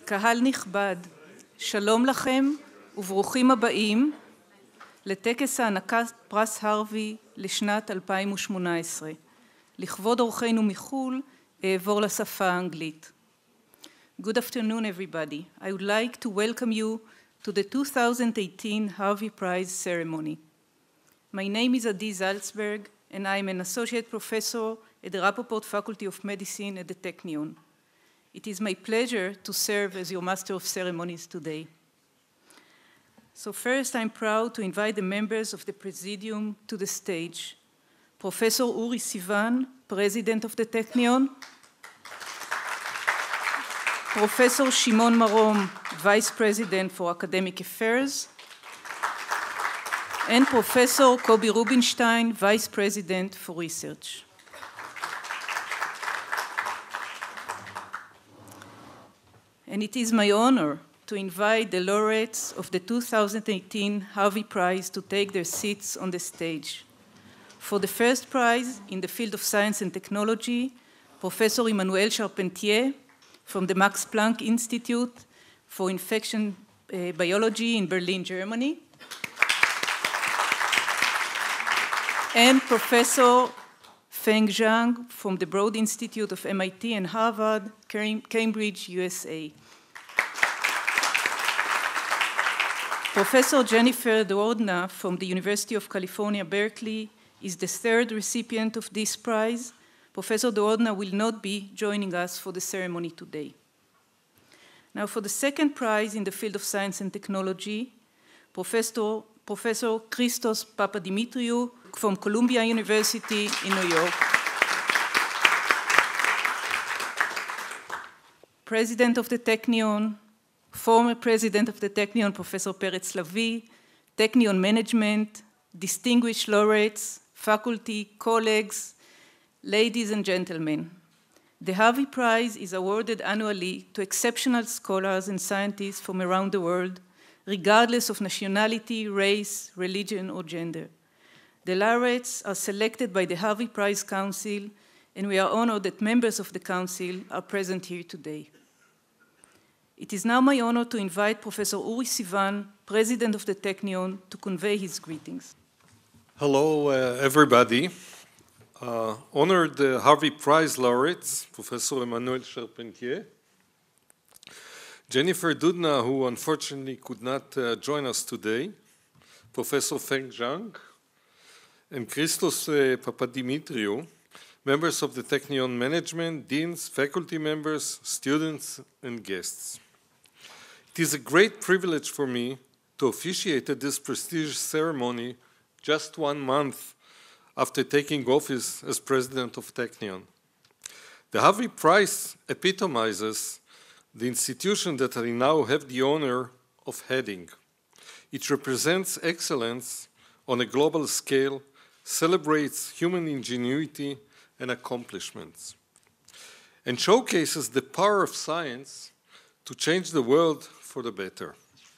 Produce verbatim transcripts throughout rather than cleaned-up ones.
קהל נכבד, שלום לכם וברוכים הבאים לטקס הענקת פרס הרווי לשנת אלפיים ושמונה עשרה. לכבוד אורחינו מחו"ל, אעבור לשפה האנגלית. Good afternoon, everybody. I would like to welcome you to the two thousand eighteen Harvey Prize ceremony. My name is Adi Zaltzberg, and I am an associate professor at the Rappaport Faculty of Medicine at the Technion. It is my pleasure to serve as your Master of Ceremonies today. So first, I'm proud to invite the members of the Presidium to the stage. Professor Uri Sivan, President of the Technion. Professor Shimon Marom, Vice President for Academic Affairs. And Professor Kobi Rubinstein, Vice President for Research. And it is my honor to invite the laureates of the two thousand eighteen Harvey Prize to take their seats on the stage. For the first prize in the field of science and technology, Professor Emmanuelle Charpentier from the Max Planck Institute for Infection uh, Biology in Berlin, Germany. And Professor Feng Zhang from the Broad Institute of M I T and Harvard, Cambridge, U S A. Professor Jennifer Doudna from the University of California, Berkeley, is the third recipient of this prize. Professor Doudna will not be joining us for the ceremony today. Now, for the second prize in the field of science and technology, Professor, Professor Christos Papadimitriou from Columbia University in New York. President of the Technion, former President of the Technion, Professor Peretz Lavi, Technion management, distinguished laureates, faculty, colleagues, ladies and gentlemen. The Harvey Prize is awarded annually to exceptional scholars and scientists from around the world, regardless of nationality, race, religion, or gender. The laureates are selected by the Harvey Prize Council, and we are honored that members of the Council are present here today. It is now my honor to invite Professor Uri Sivan, President of the Technion, to convey his greetings. Hello, uh, everybody. Uh, honored uh, Harvey Prize laureates, Professor Emmanuelle Charpentier, Jennifer Doudna, who unfortunately could not uh, join us today, Professor Feng Zhang, and Christos uh, Papadimitriou, members of the Technion management, deans, faculty members, students, and guests. It is a great privilege for me to officiate at this prestigious ceremony just one month after taking office as president of Technion. The Harvey Prize epitomizes the institution that I now have the honor of heading. It represents excellence on a global scale, celebrates human ingenuity and accomplishments, and showcases the power of science to change the world for the better.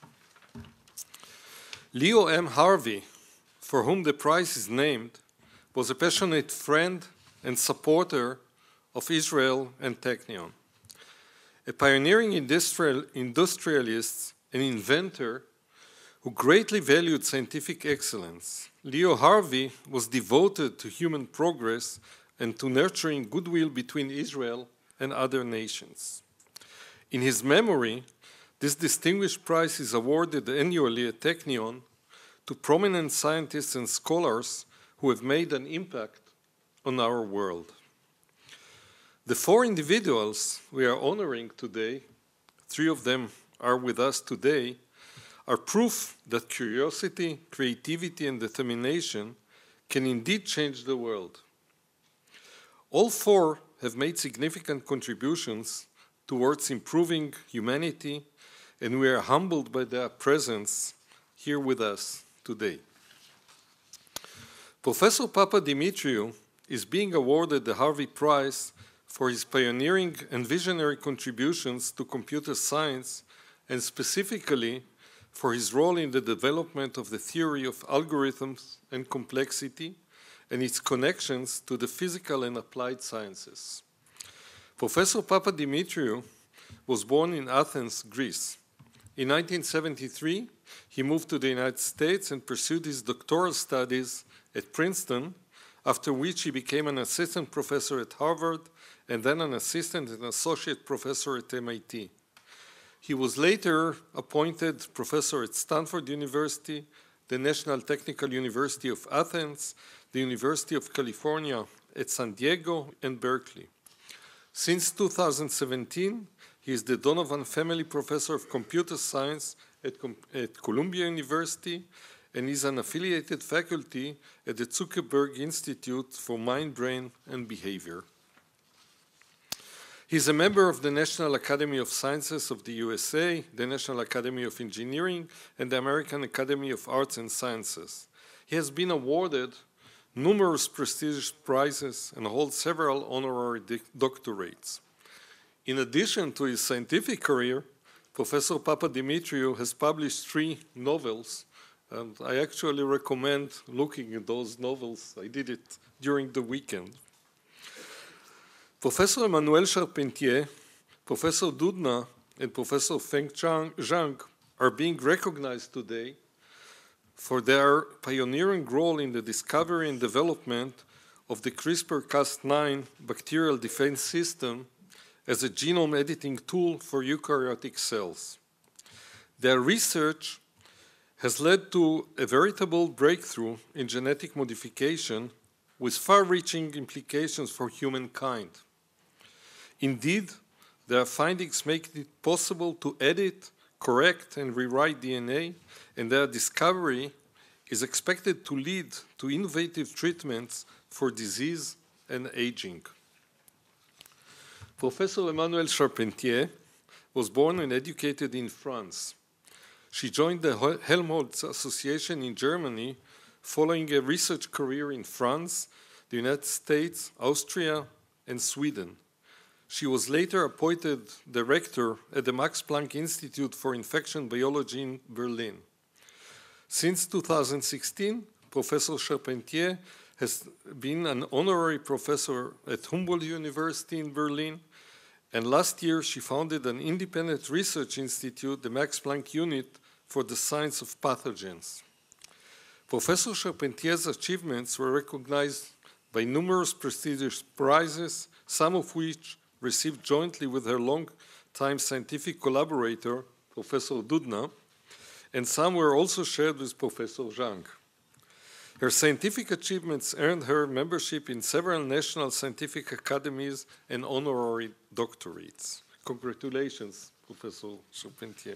Leo M. Harvey, for whom the prize is named, was a passionate friend and supporter of Israel and Technion. A pioneering industrial, industrialist and inventor who greatly valued scientific excellence, Leo Harvey was devoted to human progress and to nurturing goodwill between Israel and other nations. In his memory, this distinguished prize is awarded annually at Technion to prominent scientists and scholars who have made an impact on our world. The four individuals we are honoring today, three of them are with us today, are proof that curiosity, creativity, and determination can indeed change the world. All four have made significant contributions towards improving humanity, and we are humbled by their presence here with us today. Professor Papadimitriou is being awarded the Harvey Prize for his pioneering and visionary contributions to computer science, and specifically for his role in the development of the theory of algorithms and complexity and its connections to the physical and applied sciences. Professor Papadimitriou was born in Athens, Greece. In nineteen seventy-three, he moved to the United States and pursued his doctoral studies at Princeton, after which he became an assistant professor at Harvard and then an assistant and associate professor at M I T. He was later appointed professor at Stanford University, the National Technical University of Athens, the University of California at San Diego, and Berkeley. Since two thousand seventeen, he is the Donovan Family Professor of Computer Science at, at Columbia University and is an affiliated faculty at the Zuckerberg Institute for Mind, Brain, and Behavior. He is a member of the National Academy of Sciences of the U S A, the National Academy of Engineering, and the American Academy of Arts and Sciences. He has been awarded numerous prestigious prizes and holds several honorary doctorates. In addition to his scientific career, Professor Papadimitriou has published three novels, and I actually recommend looking at those novels. I did it during the weekend. Professor Emmanuelle Charpentier, Professor Doudna, and Professor Feng Zhang are being recognized today for their pioneering role in the discovery and development of the CRISPR Cas nine bacterial defense system as a genome editing tool for eukaryotic cells. Their research has led to a veritable breakthrough in genetic modification with far-reaching implications for humankind. Indeed, their findings make it possible to edit, correct, and rewrite D N A, and their discovery is expected to lead to innovative treatments for disease and aging. Professor Emmanuelle Charpentier was born and educated in France. She joined the Helmholtz Association in Germany following a research career in France, the United States, Austria, and Sweden. She was later appointed director at the Max Planck Institute for Infection Biology in Berlin. Since two thousand sixteen, Professor Charpentier has been an honorary professor at Humboldt University in Berlin, and last year she founded an independent research institute, the Max Planck Unit for the Science of Pathogens. Professor Charpentier's achievements were recognized by numerous prestigious prizes, some of which received jointly with her long-time scientific collaborator, Professor Doudna, and some were also shared with Professor Zhang. Her scientific achievements earned her membership in several national scientific academies and honorary doctorates. Congratulations, Professor Charpentier.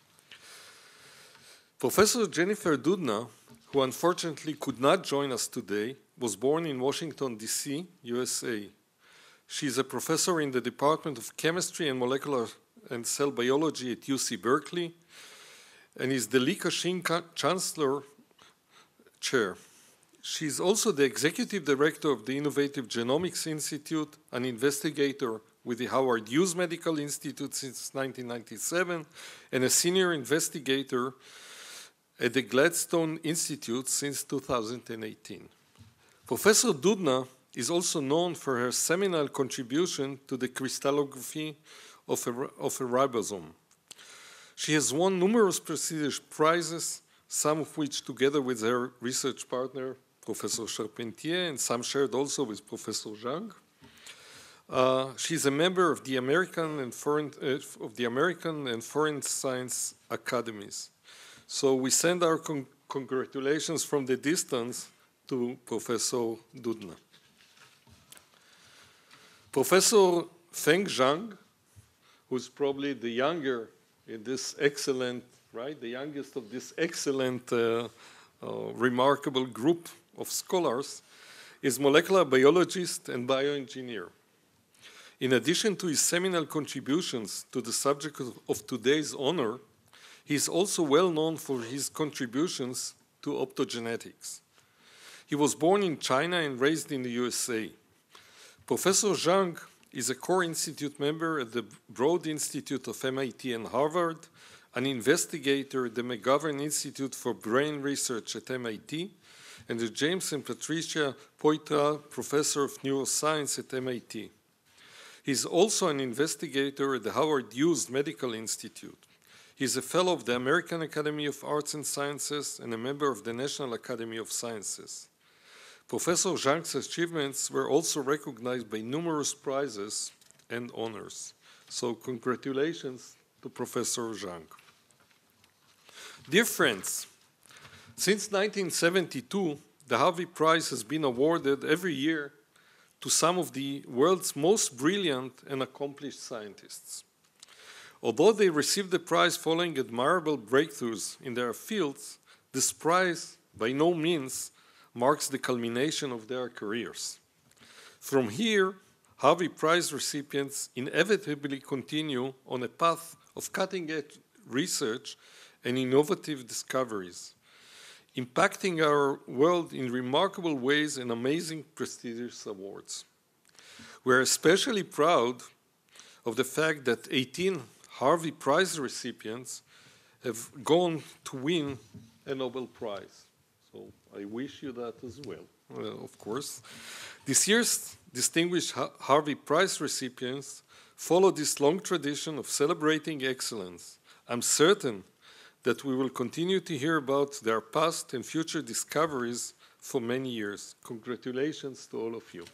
Professor Jennifer Doudna, who unfortunately could not join us today, was born in Washington, D C, U S A. She is a professor in the Department of Chemistry and Molecular and Cell Biology at U C Berkeley, and is the Li Ka-shing Chancellor Chair. She is also the Executive Director of the Innovative Genomics Institute, an investigator with the Howard Hughes Medical Institute since nineteen ninety-seven, and a senior investigator at the Gladstone Institute since two thousand eighteen. Professor Doudna is also known for her seminal contribution to the crystallography of a, of a ribosome. She has won numerous prestigious prizes, some of which together with her research partner, Professor Charpentier, and some shared also with Professor Zhang. Uh, she's a member of the American and Foreign uh, of the American and Foreign Science Academies. So we send our con congratulations from the distance to Professor Doudna. Professor Feng Zhang, who's probably the younger in this excellent, right, the youngest of this excellent, uh, uh, remarkable group of scholars, is molecular biologist and bioengineer. In addition to his seminal contributions to the subject of, of today's honor, he is also well known for his contributions to optogenetics. He was born in China and raised in the U S A. Professor Zhang is a core institute member at the Broad Institute of M I T and Harvard, an investigator at the McGovern Institute for Brain Research at M I T, and the James and Patricia Poitras Professor of Neuroscience at M I T. He's also an investigator at the Howard Hughes Medical Institute. He's a fellow of the American Academy of Arts and Sciences and a member of the National Academy of Sciences. Professor Zhang's achievements were also recognized by numerous prizes and honors. So congratulations to Professor Zhang. Dear friends, since nineteen seventy-two, the Harvey Prize has been awarded every year to some of the world's most brilliant and accomplished scientists. Although they received the prize following admirable breakthroughs in their fields, this prize by no means marks the culmination of their careers. From here, Harvey Prize recipients inevitably continue on a path of cutting-edge research and innovative discoveries, impacting our world in remarkable ways and amazing prestigious awards. We're especially proud of the fact that eighteen Harvey Prize recipients have gone to win a Nobel Prize. So I wish you that as well, well of course. This year's distinguished Harvey Prize recipients follow this long tradition of celebrating excellence. I'm certain that we will continue to hear about their past and future discoveries for many years. Congratulations to all of you.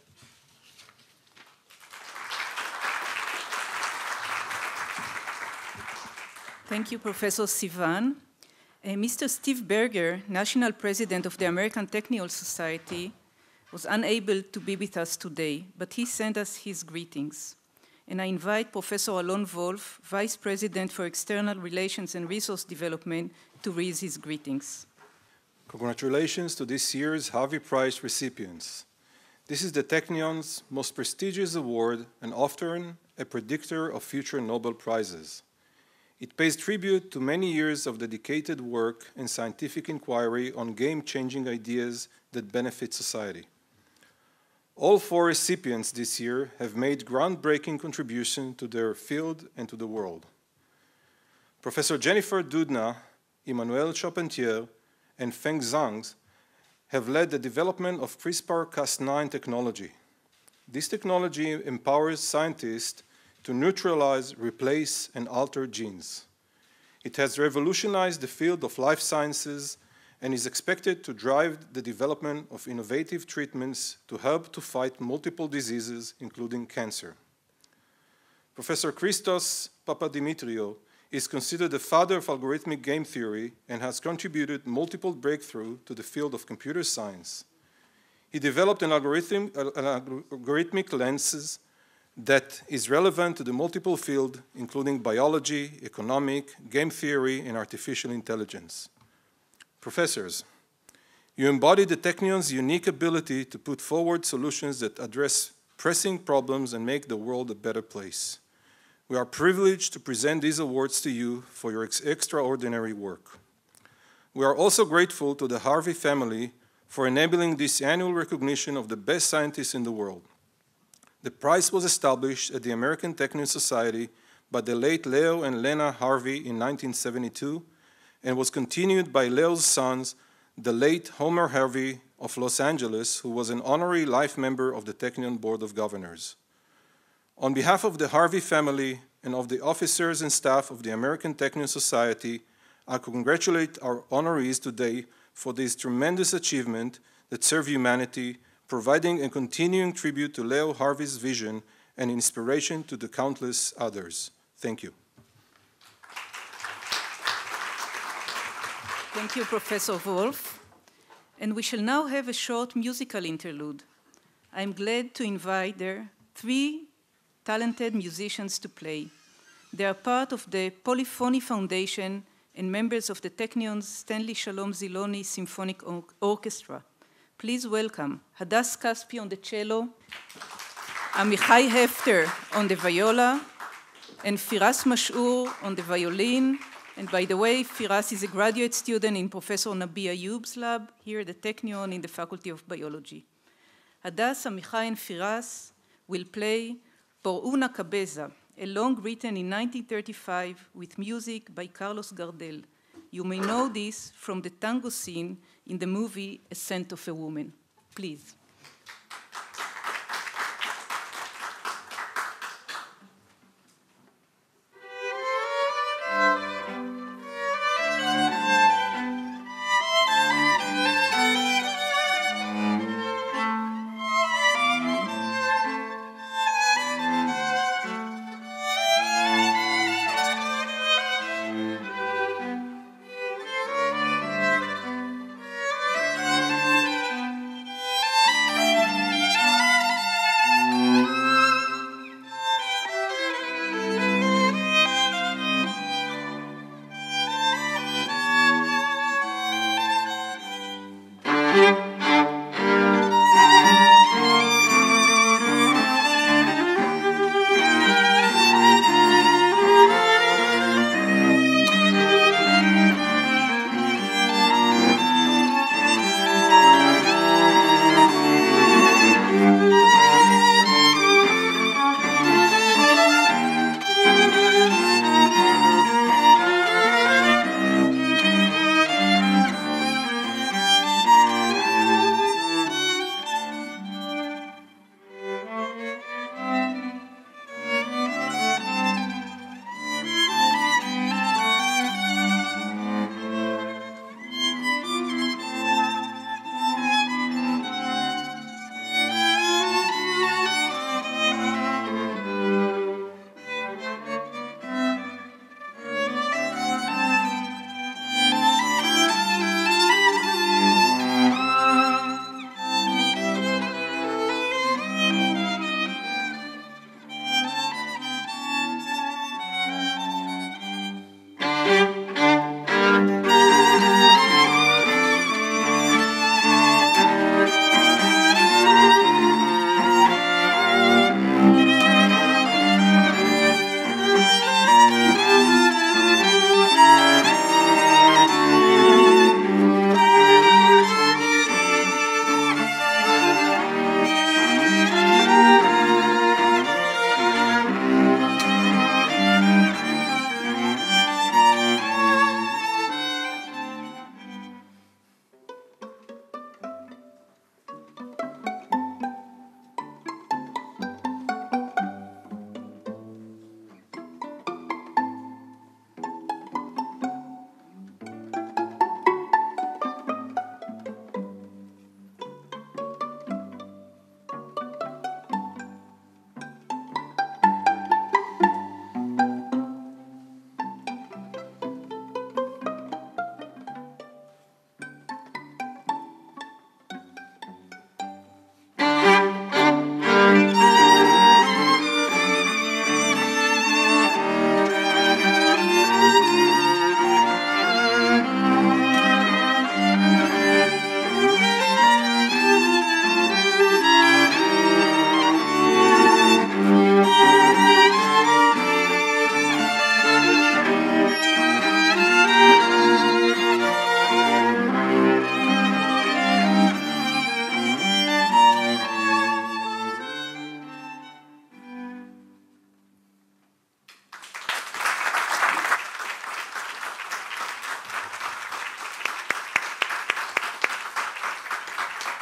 Thank you, Professor Sivan. Uh, Mister Steve Berger, National President of the American Technion Society, was unable to be with us today, but he sent us his greetings. And I invite Professor Alon Wolf, Vice President for External Relations and Resource Development, to read his greetings. Congratulations to this year's Harvey Prize recipients. This is the Technion's most prestigious award and often a predictor of future Nobel Prizes. It pays tribute to many years of dedicated work and scientific inquiry on game-changing ideas that benefit society. All four recipients this year have made groundbreaking contributions to their field and to the world. Professor Jennifer Doudna, Emmanuelle Charpentier, and Feng Zhang have led the development of CRISPR Cas nine technology. This technology empowers scientists to neutralize, replace, and alter genes. It has revolutionized the field of life sciences and is expected to drive the development of innovative treatments to help to fight multiple diseases, including cancer. Professor Christos Papadimitriou is considered the father of algorithmic game theory and has contributed multiple breakthroughs to the field of computer science. He developed an, algorithm, an algorithmic lenses that is relevant to the multiple fields, including biology, economic, game theory, and artificial intelligence. Professors, you embody the Technion's unique ability to put forward solutions that address pressing problems and make the world a better place. We are privileged to present these awards to you for your ex extraordinary work. We are also grateful to the Harvey family for enabling this annual recognition of the best scientists in the world. The prize was established at the American Technion Society by the late Leo and Lena Harvey in nineteen seventy-two and was continued by Leo's sons, the late Homer Harvey of Los Angeles, who was an honorary life member of the Technion Board of Governors. On behalf of the Harvey family and of the officers and staff of the American Technion Society, I congratulate our honorees today for this tremendous achievement that serve humanity, providing and continuing tribute to Leo Harvey's vision and inspiration to the countless others. Thank you. Thank you, Professor Wolf. And we shall now have a short musical interlude. I'm glad to invite there three talented musicians to play. They are part of the Polyphony Foundation and members of the Technion's Stanley Shalom Ziloni Symphonic Or Orchestra. Please welcome Hadas Kaspi on the cello, Amichai Hefter on the viola, and Firas Mashur on the violin. And by the way, Firas is a graduate student in Professor Nabi Ayoub's lab here at the Technion in the Faculty of Biology. Hadas, Amichai, and Firas will play Por una Cabeza, a long written in nineteen thirty-five with music by Carlos Gardel. You may know this from the tango scene in the movie A Scent of a Woman. Please.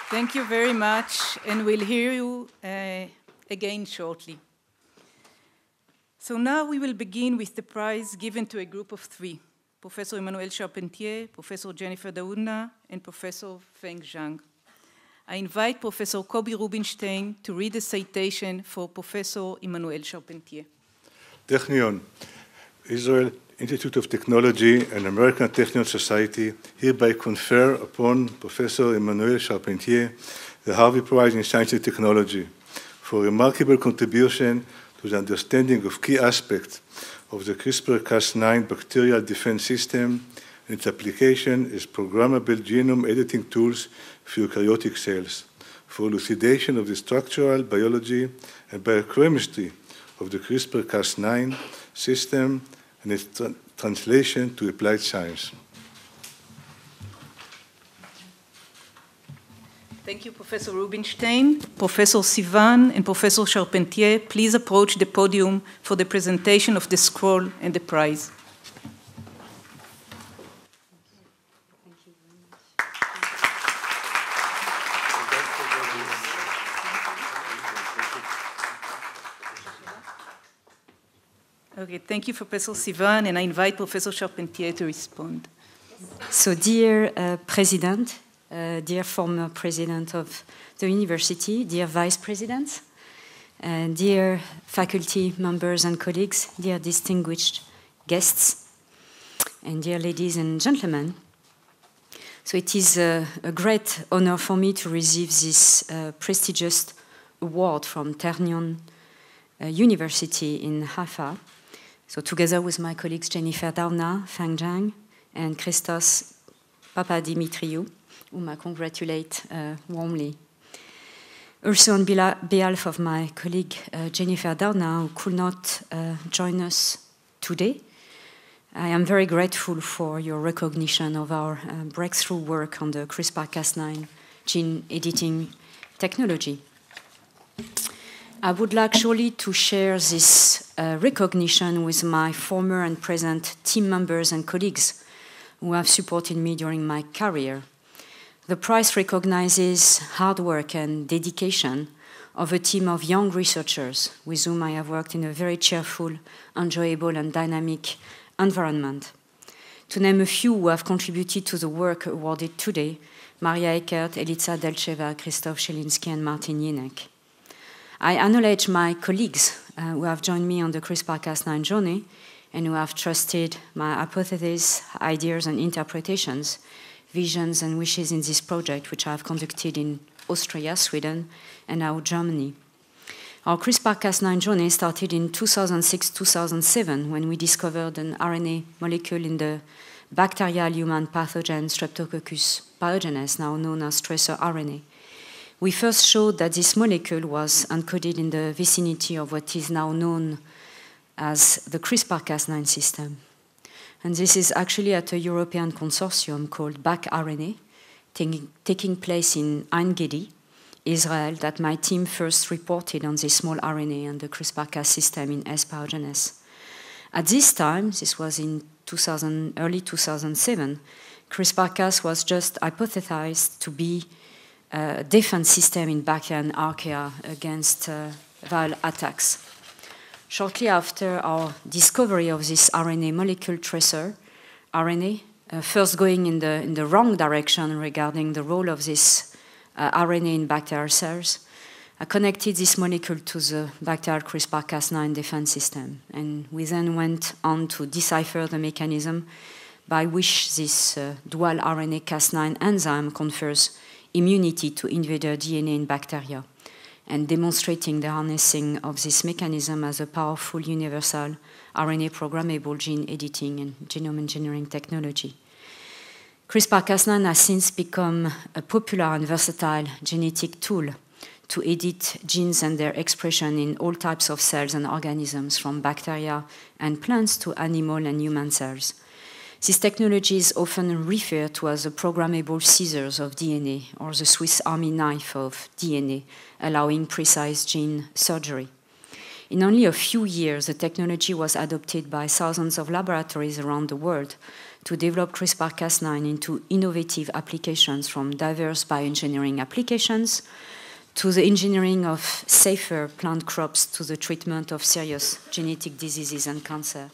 Thank you very much, and we'll hear you uh, again shortly. So now we will begin with the prize given to a group of three, Professor Emmanuelle Charpentier, Professor Jennifer Doudna, and Professor Feng Zhang. I invite Professor Kobi Rubinstein to read the citation for Professor Emmanuelle Charpentier. Technion-Israel Institute of Technology and American Technion Society hereby confer upon Professor Emmanuelle Charpentier the Harvey Prize in Science and Technology for remarkable contribution to the understanding of key aspects of the CRISPR Cas nine bacterial defense system and its application as programmable genome editing tools for eukaryotic cells, for elucidation of the structural biology and biochemistry of the CRISPR Cas nine system and its tra translation to applied science. Thank you, Professor Rubinstein. Professor Sivan and Professor Charpentier, please approach the podium for the presentation of the scroll and the prize. Okay, thank you, Professor Sivan, and I invite Professor Charpentier to respond. So, dear uh, President, uh, dear former President of the University, dear Vice Presidents, uh, dear faculty members and colleagues, dear distinguished guests, and dear ladies and gentlemen, so it is uh, a great honor for me to receive this uh, prestigious award from Technion uh, University in Haifa. So together with my colleagues Jennifer Doudna, Feng Zhang, and Christos Papadimitriou, whom I congratulate uh, warmly. Also on behalf of my colleague uh, Jennifer Doudna, who could not uh, join us today, I am very grateful for your recognition of our uh, breakthrough work on the CRISPR Cas nine gene editing technology. I would like surely to share this uh, recognition with my former and present team members and colleagues who have supported me during my career. The prize recognizes hard work and dedication of a team of young researchers with whom I have worked in a very cheerful, enjoyable, and dynamic environment. To name a few who have contributed to the work awarded today: Maria Eckert, Eliza Delcheva, Krzysztof Szelinski, and Martin Jenek. I acknowledge my colleagues uh, who have joined me on the CRISPR Cas nine journey and who have trusted my hypotheses, ideas, and interpretations, visions, and wishes in this project, which I have conducted in Austria, Sweden, and now Germany. Our CRISPR Cas nine journey started in two thousand six to two thousand seven when we discovered an R N A molecule in the bacterial human pathogen Streptococcus pyogenes, now known as tracer R N A. We first showed that this molecule was encoded in the vicinity of what is now known as the CRISPR Cas nine system. And this is actually at a European consortium called BAC-R N A, taking, taking place in Ein Gedi, Israel, that my team first reported on this small R N A and the CRISPR Cas system in S. pyogenes. At this time, this was in two thousand, early two thousand seven, CRISPR Cas was just hypothesized to be a defense system in bacteria and archaea against uh, viral attacks. Shortly after our discovery of this R N A molecule tracer R N A, uh, first going in the, in the wrong direction regarding the role of this uh, R N A in bacterial cells, I connected this molecule to the bacterial CRISPR Cas nine defense system. And we then went on to decipher the mechanism by which this uh, dual R N A Cas nine enzyme confers immunity to invader D N A in bacteria, and demonstrating the harnessing of this mechanism as a powerful universal R N A programmable gene editing and genome engineering technology. CRISPR Cas nine has since become a popular and versatile genetic tool to edit genes and their expression in all types of cells and organisms, from bacteria and plants to animal and human cells. This technology is often referred to as the programmable scissors of D N A, or the Swiss Army knife of D N A, allowing precise gene surgery. In only a few years, the technology was adopted by thousands of laboratories around the world to develop CRISPR Cas nine into innovative applications, from diverse bioengineering applications to the engineering of safer plant crops to the treatment of serious genetic diseases and cancer.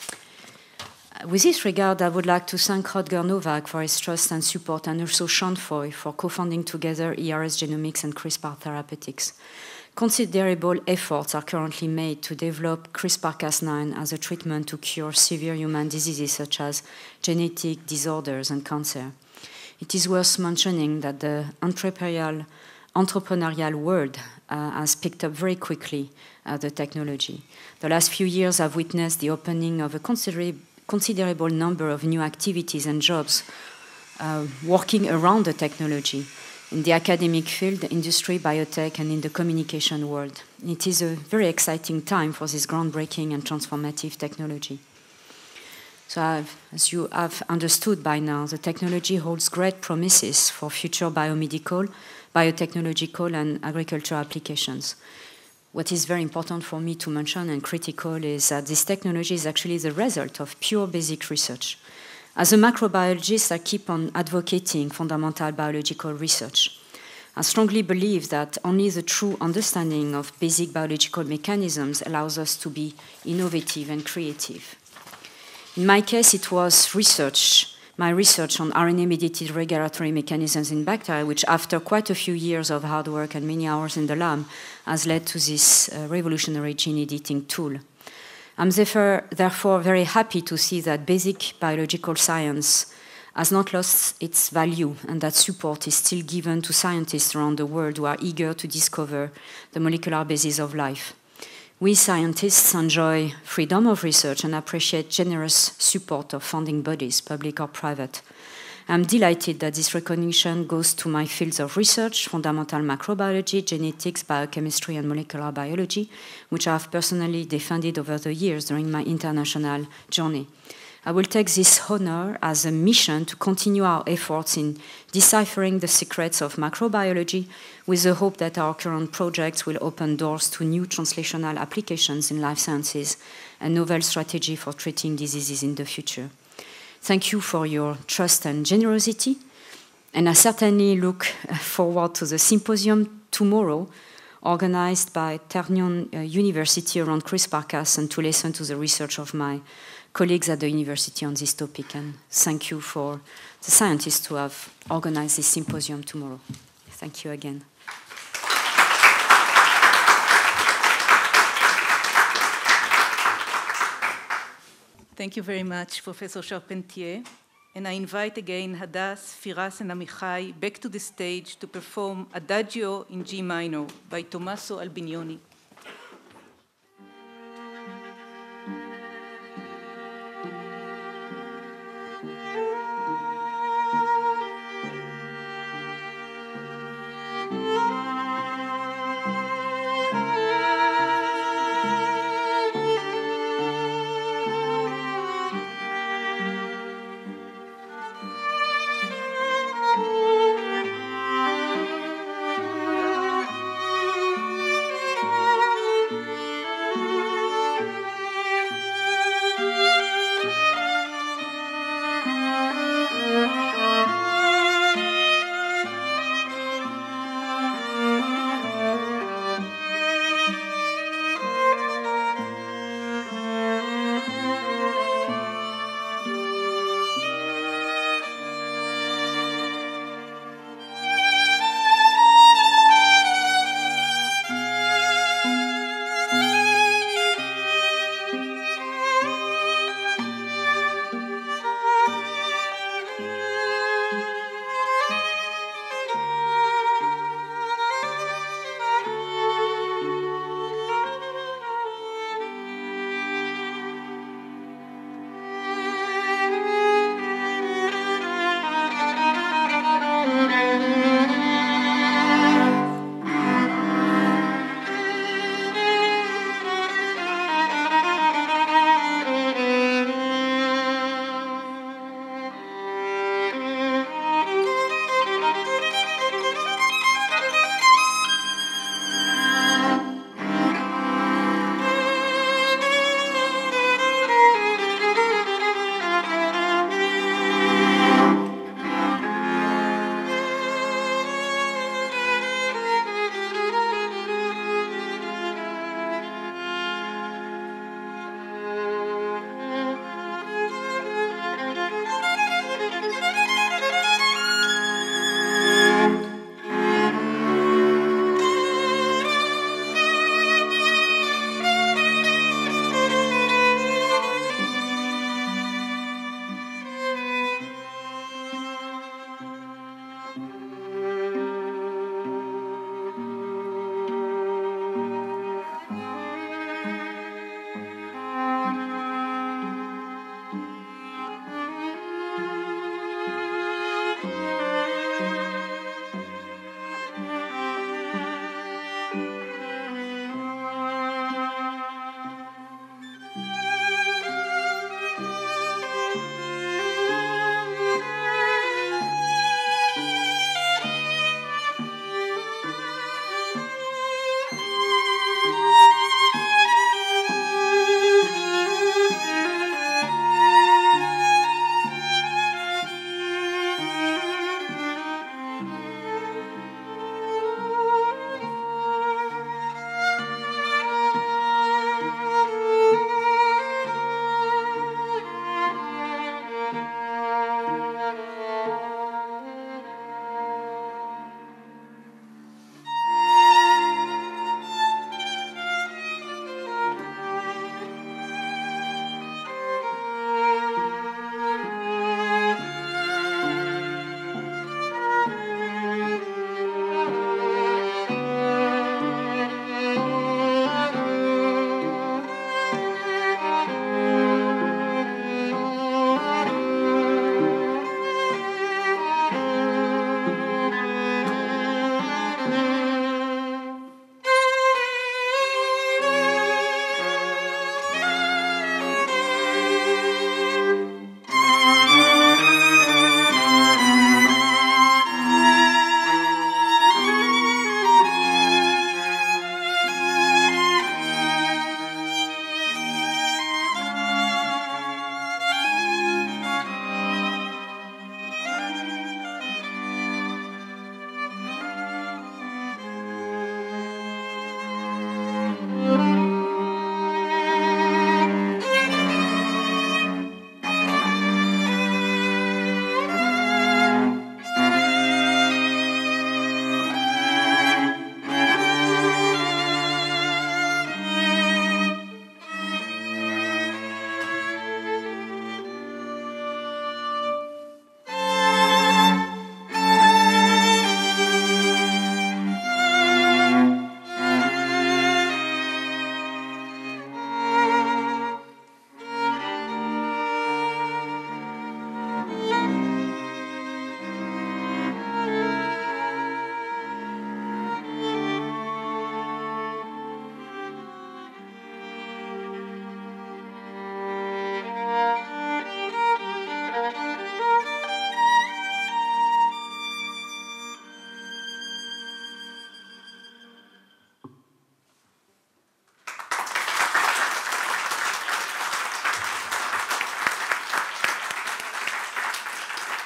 With this regard, I would like to thank Rutger Novak for his trust and support, and also Sean Foy for co-founding together E R S Genomics and CRISPR Therapeutics. Considerable efforts are currently made to develop CRISPR Cas nine as a treatment to cure severe human diseases such as genetic disorders and cancer. It is worth mentioning that the entrepreneurial, entrepreneurial world uh, has picked up very quickly uh, the technology. The last few years have witnessed the opening of a considerable considerable number of new activities and jobs uh, working around the technology in the academic field, the industry, biotech, and in the communication world. It is a very exciting time for this groundbreaking and transformative technology. So I've, as you have understood by now, the technology holds great promises for future biomedical, biotechnological, and agricultural applications. What is very important for me to mention and critical is that this technology is actually the result of pure basic research. As a macrobiologist, I keep on advocating fundamental biological research. I strongly believe that only the true understanding of basic biological mechanisms allows us to be innovative and creative. In my case, it was research, my research on R N A-mediated regulatory mechanisms in bacteria, which after quite a few years of hard work and many hours in the lab, has led to this uh, revolutionary gene editing tool. I'm therefore, therefore very happy to see that basic biological science has not lost its value, and that support is still given to scientists around the world who are eager to discover the molecular basis of life. We scientists enjoy freedom of research and appreciate generous support of funding bodies, public or private. I'm delighted that this recognition goes to my fields of research, fundamental macrobiology, genetics, biochemistry, and molecular biology, which I have personally defended over the years during my international journey. I will take this honor as a mission to continue our efforts in deciphering the secrets of macrobiology, with the hope that our current projects will open doors to new translational applications in life sciences and novel strategy for treating diseases in the future. Thank you for your trust and generosity, and I certainly look forward to the symposium tomorrow, organized by Technion-Israel University around CRISPR-Cas, and to listen to the research of my colleagues at the university on this topic. And thank you for the scientists who have organized this symposium tomorrow. Thank you again. Thank you very much, Professor Charpentier. And I invite again Hadass, Firas, and Amichai back to the stage to perform Adagio in G minor by Tommaso Albinioni. Thank you.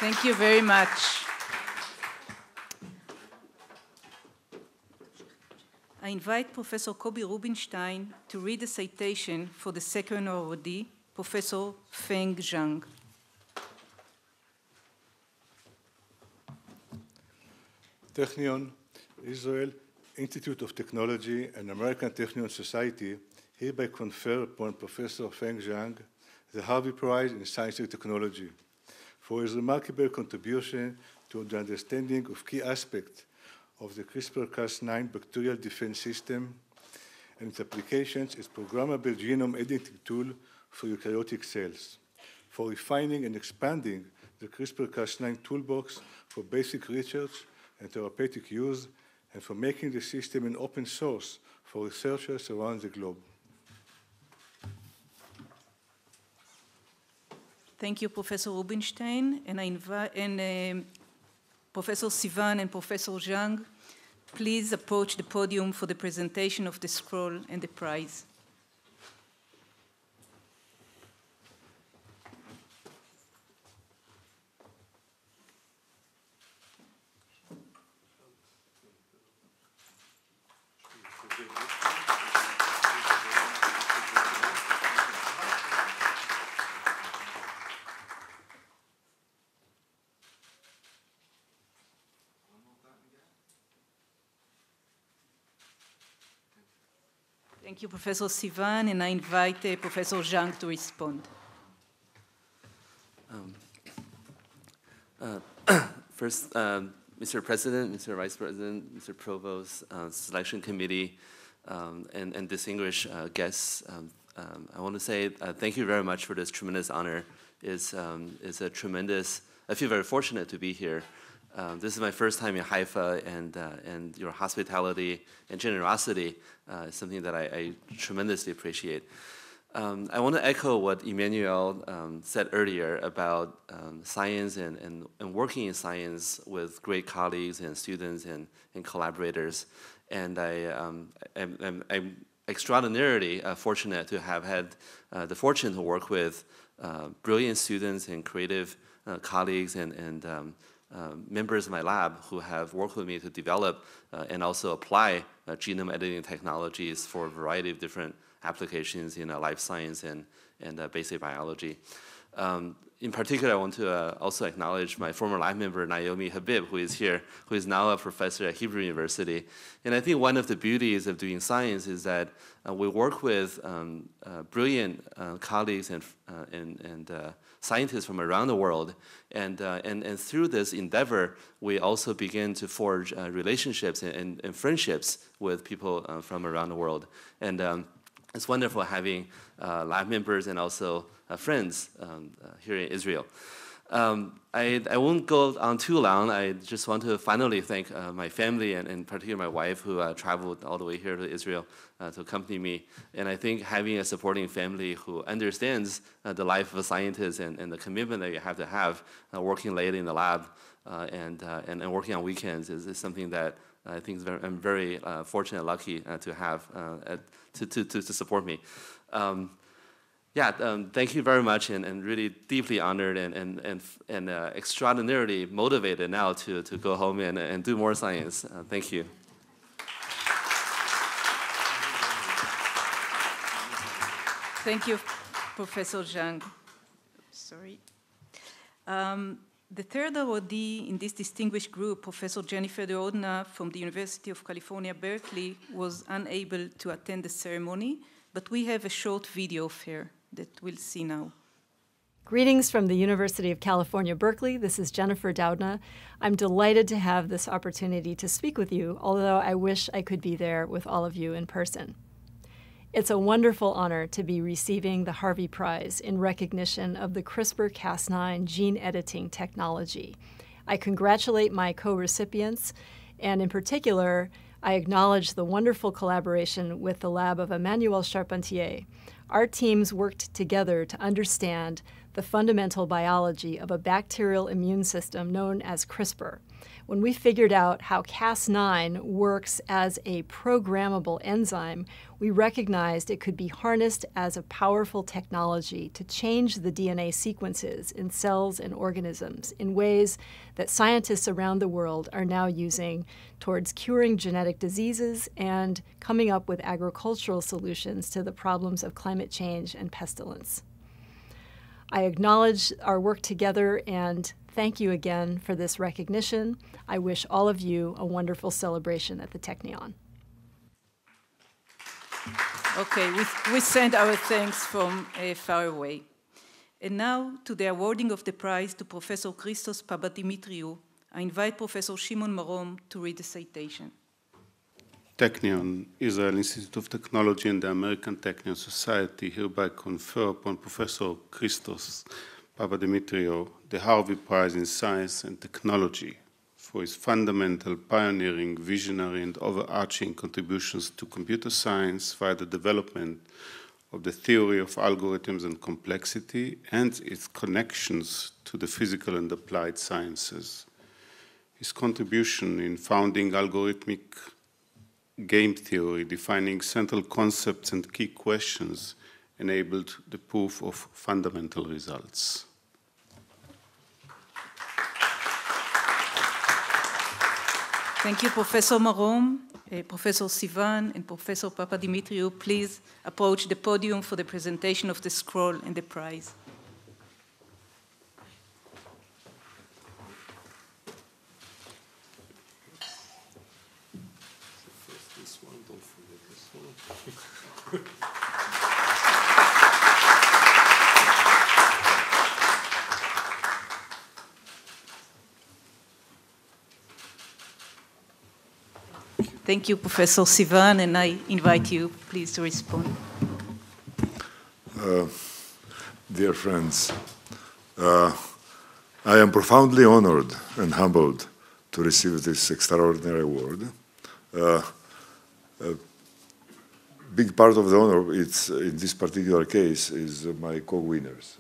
Thank you very much. I invite Professor Kobi Rubinstein to read a citation for the second awardee, Professor Feng Zhang. Technion-Israel Institute of Technology and American Technion Society hereby confer upon Professor Feng Zhang the Harvey Prize in Science and Technology for his remarkable contribution to the understanding of key aspects of the CRISPR Cas nine bacterial defense system and its applications as programmable genome editing tool for eukaryotic cells, for refining and expanding the CRISPR Cas nine toolbox for basic research and therapeutic use, and for making the system an open source for researchers around the globe. Thank you, Professor Rubinstein, and I invite and um, Professor Sivan and Professor Zhang, please approach the podium for the presentation of the scroll and the prize. Thank you, Professor Sivan, and I invite uh, Professor Zhang to respond. Um, uh, first, um, Mister President, Mister Vice President, Mister Provost, uh, Selection Committee, um, and, and distinguished uh, guests, um, um, I want to say uh, thank you very much for this tremendous honor. It's, um, it's a tremendous, I feel very fortunate to be here. Um, this is my first time in Haifa, and, uh, and your hospitality and generosity uh, is something that I, I tremendously appreciate. Um, I want to echo what Emmanuelle um, said earlier about um, science and, and, and working in science with great colleagues and students and, and collaborators. And I, um, I'm, I'm, I'm extraordinarily uh, fortunate to have had uh, the fortune to work with uh, brilliant students and creative uh, colleagues and, and um, Uh, members of my lab who have worked with me to develop uh, and also apply uh, genome editing technologies for a variety of different applications in uh, life science and, and uh, basic biology. Um, in particular, I want to uh, also acknowledge my former lab member, Naomi Habib, who is here, who is now a professor at Hebrew University. And I think one of the beauties of doing science is that uh, we work with um, uh, brilliant uh, colleagues and, uh, and, and uh, scientists from around the world. And, uh, and, and through this endeavor, we also begin to forge uh, relationships and, and, and friendships with people uh, from around the world. And um, it's wonderful having uh, lab members and also uh, friends um, uh, here in Israel. Um, I, I won't go on too long. I just want to finally thank uh, my family and in particular my wife, who uh, traveled all the way here to Israel uh, to accompany me. And I think having a supporting family who understands uh, the life of a scientist and, and the commitment that you have to have uh, working late in the lab uh, and, uh, and, and working on weekends is, is something that I think is very, I'm very uh, fortunate and lucky uh, to have uh, at, to, to, to, to support me. Um, Yeah, um, thank you very much, and, and really deeply honored and, and, and, and uh, extraordinarily motivated now to, to go home and, and do more science. Uh, thank you. Thank you, Professor Zhang. Sorry. Um, the third awardee in this distinguished group, Professor Jennifer Doudna from the University of California, Berkeley, was unable to attend the ceremony, but we have a short video of her that we'll see now. Greetings from the University of California, Berkeley. This is Jennifer Doudna. I'm delighted to have this opportunity to speak with you, although I wish I could be there with all of you in person. It's a wonderful honor to be receiving the Harvey Prize in recognition of the CRISPR Cas nine gene editing technology. I congratulate my co-recipients, and in particular, I acknowledge the wonderful collaboration with the lab of Emmanuelle Charpentier. Our teams worked together to understand the fundamental biology of a bacterial immune system known as CRISPR. When we figured out how Cas nine works as a programmable enzyme, we recognized it could be harnessed as a powerful technology to change the D N A sequences in cells and organisms in ways that scientists around the world are now using towards curing genetic diseases and coming up with agricultural solutions to the problems of climate change and pestilence. I acknowledge our work together and thank you again for this recognition. I wish all of you a wonderful celebration at the Technion. Okay, we, we send our thanks from uh, far away. And now to the awarding of the prize to Professor Christos Papadimitriou, I invite Professor Shimon Marom to read the citation. Technion-Israel Institute of Technology and the American Technion Society hereby confer upon Professor Christos Papadimitriou the Harvey Prize in Science and Technology for his fundamental, pioneering, visionary, and overarching contributions to computer science via the development of the theory of algorithms and complexity and its connections to the physical and applied sciences. His contribution in founding algorithmic game theory, defining central concepts and key questions, enabled the proof of fundamental results. Thank you, Professor Marom, uh, Professor Sivan, and Professor Papadimitriou. Please approach the podium for the presentation of the scroll and the prize. This one, don't forget this one. Thank you, Professor Sivan, and I invite you, please, to respond. Uh, dear friends, uh, I am profoundly honored and humbled to receive this extraordinary award. Uh, a big part of the honor, it's, in this particular case, is my co-winners.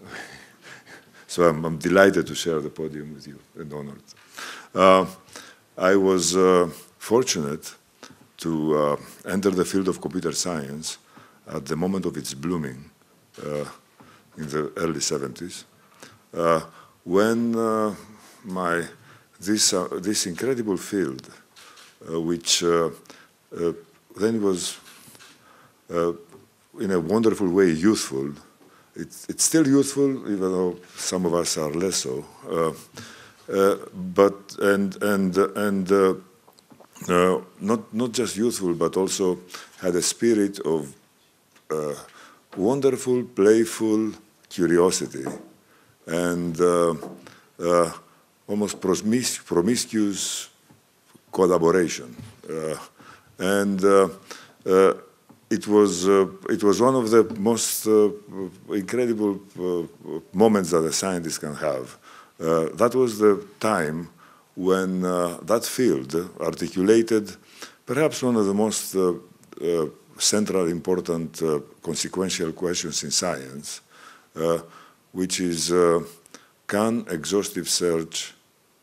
So I'm, I'm delighted to share the podium with you and honored. Uh, I was uh, fortunate to uh, enter the field of computer science at the moment of its blooming uh, in the early seventies, uh, when uh, my, this, uh, this incredible field, uh, which uh, uh, then was uh, in a wonderful way youthful, it, it's still youthful, even though some of us are less so, uh, uh, but, and, and, and uh, Uh, not, not just youthful, but also had a spirit of uh, wonderful, playful curiosity and uh, uh, almost promis promiscuous collaboration. Uh, and uh, uh, it was, uh, it was one of the most uh, incredible uh, moments that a scientist can have. Uh, that was the time when uh, that field articulated perhaps one of the most uh, uh, central, important, uh, consequential questions in science, uh, which is, uh, can exhaustive search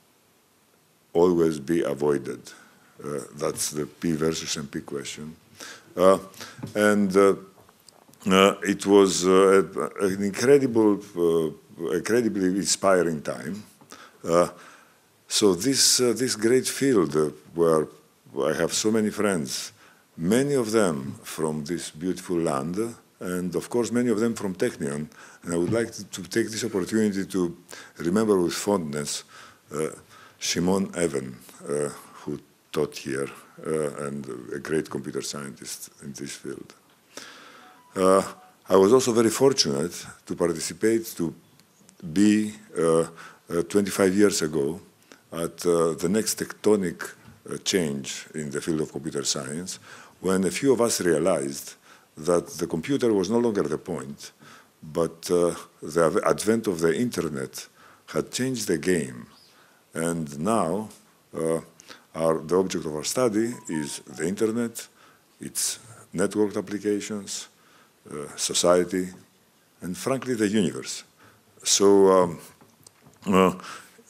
always be avoided? Uh, that's the P versus M P question. Uh, and uh, uh, it was uh, an incredible, uh, incredibly inspiring time. Uh, So this, uh, this great field uh, where I have so many friends, many of them from this beautiful land, and of course many of them from Technion, and I would like to, to take this opportunity to remember with fondness uh, Shimon Evan, uh, who taught here, uh, and a great computer scientist in this field. Uh, I was also very fortunate to participate, to be uh, uh, twenty-five years ago, at uh, the next tectonic uh, change in the field of computer science, when a few of us realized that the computer was no longer the point, but uh, the advent of the internet had changed the game. And now, uh, our, the object of our study is the internet, its networked applications, uh, society, and frankly, the universe. So, um, uh,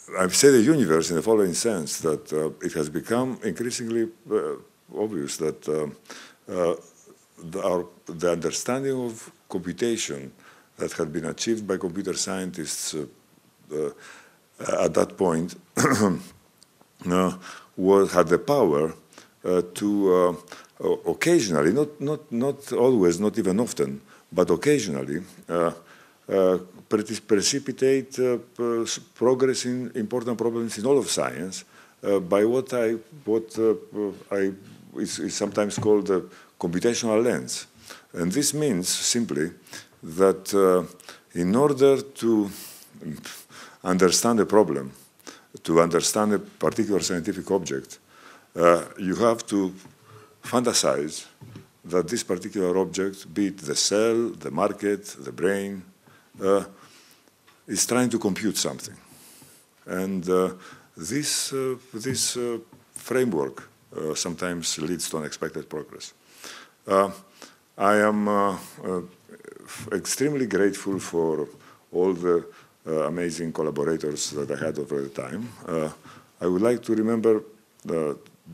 I've said the universe in the following sense, that uh, it has become increasingly uh, obvious that uh, uh, the, our, the understanding of computation that had been achieved by computer scientists uh, uh, at that point uh, was, had the power uh, to uh, occasionally, not, not, not always, not even often, but occasionally, uh, uh, precipitate uh, progress in important problems in all of science uh, by what I, what uh, I is, is sometimes called the computational lens. And this means simply that uh, in order to understand a problem, to understand a particular scientific object, uh, you have to fantasize that this particular object, be it the cell, the market, the brain, uh, is trying to compute something. And uh, this, uh, this uh, framework uh, sometimes leads to unexpected progress. Uh, I am uh, uh, extremely grateful for all the uh, amazing collaborators that I had over the time. Uh, I would like to remember uh,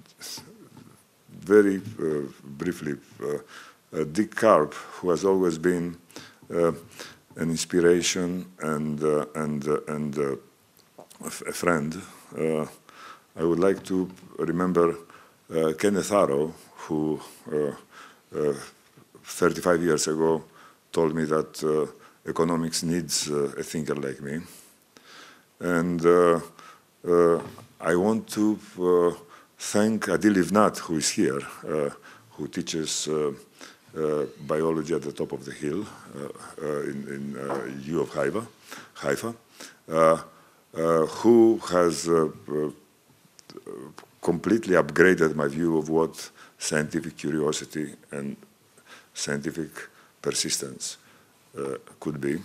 very uh, briefly uh, uh, Dick Karp, who has always been uh, an inspiration and, uh, and, uh, and uh, a friend. Uh, I would like to remember uh, Kenneth Arrow, who uh, uh, thirty-five years ago told me that uh, economics needs uh, a thinker like me. And uh, uh, I want to uh, thank Adil Livnat, who is here, uh, who teaches uh, uh, biology at the top of the hill uh, uh, in, in uh, U of Haifa, Haifa uh, uh, who has uh, uh, completely upgraded my view of what scientific curiosity and scientific persistence uh, could be.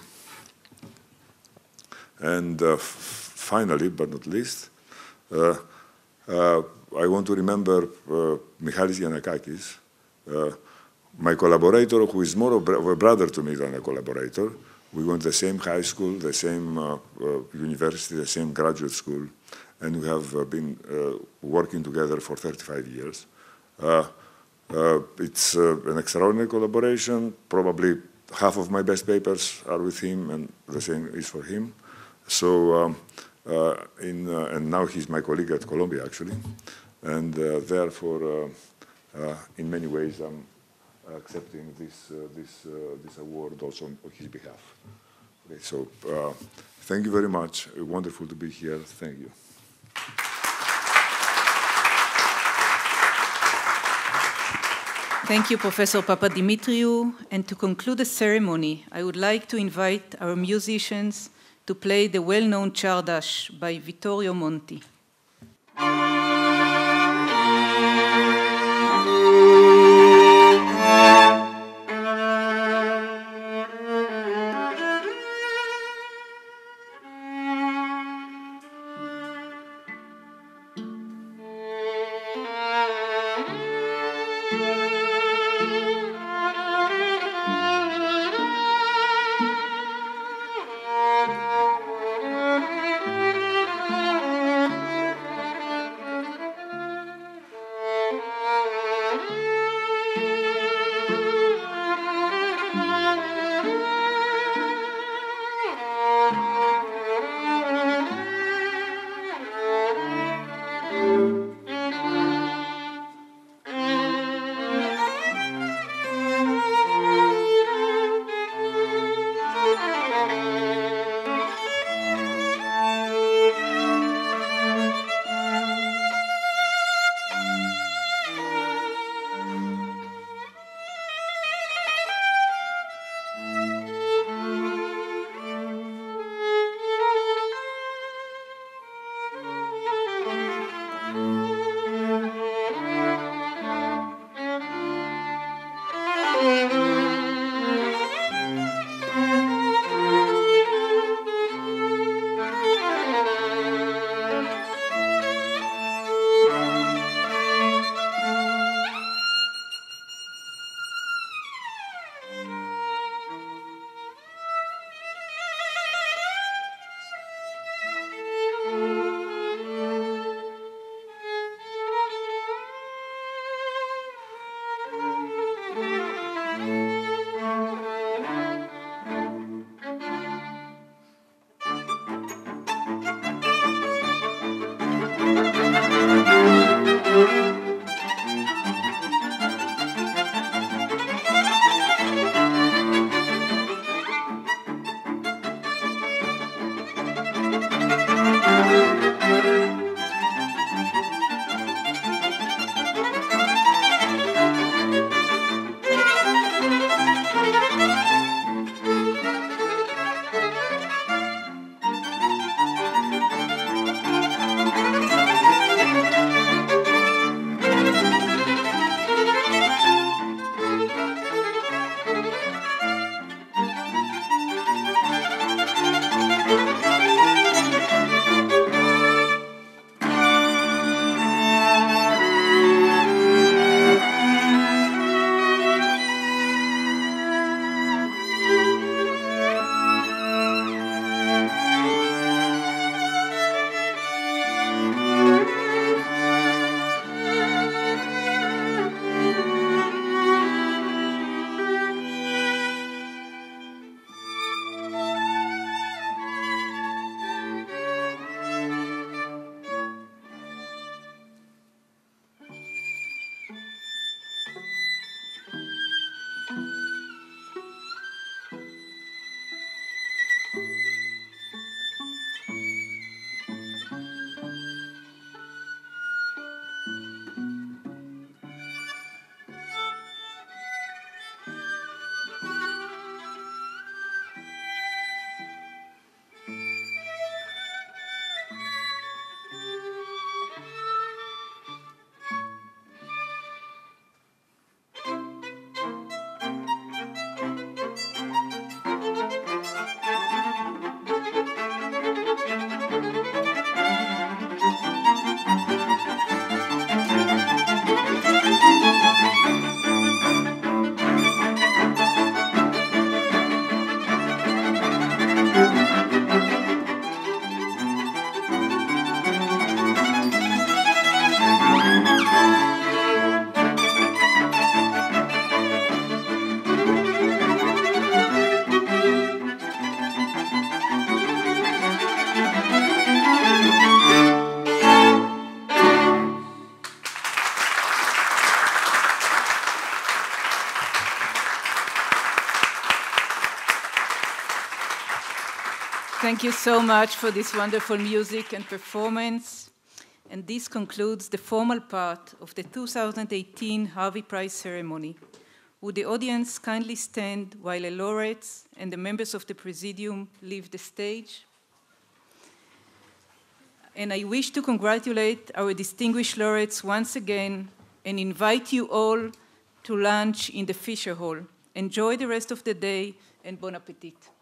And uh, finally, but not least, uh, uh, I want to remember uh, Michalis Giannakakis, uh, my collaborator, who is more of a brother to me than a collaborator. We went to the same high school, the same uh, uh, university, the same graduate school, and we have uh, been uh, working together for thirty-five years. Uh, uh, it's uh, an extraordinary collaboration. Probably half of my best papers are with him, and the same is for him. So, um, uh, in, uh, and now he's my colleague at Columbia, actually. And uh, therefore, uh, uh, in many ways, I'm accepting this, uh, this, uh, this award also on his behalf. Okay, so uh, thank you very much. Wonderful to be here. Thank you. Thank you, Professor Papadimitriou. And to conclude the ceremony, I would like to invite our musicians to play the well-known Chardash by Vittorio Monti. Thank you. Thank you so much for this wonderful music and performance. And this concludes the formal part of the two thousand eighteen Harvey Prize ceremony. Would the audience kindly stand while the laureates and the members of the Presidium leave the stage? And I wish to congratulate our distinguished laureates once again and invite you all to lunch in the Fisher Hall. Enjoy the rest of the day and bon appetit.